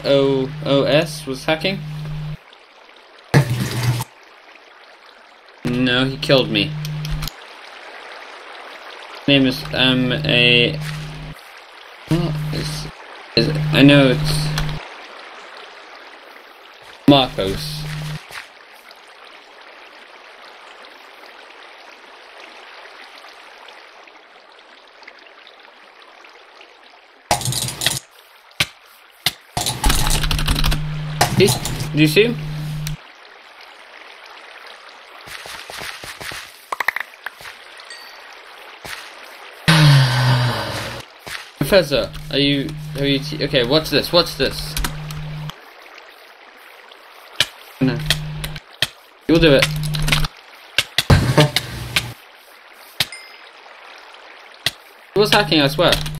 MarcosLOS was hacking? No, he killed me. Name is I know it's Marcos. See? Do you see him? Professor, are you okay, what's this? What's this? No. You'll do it. He was hacking, I swear.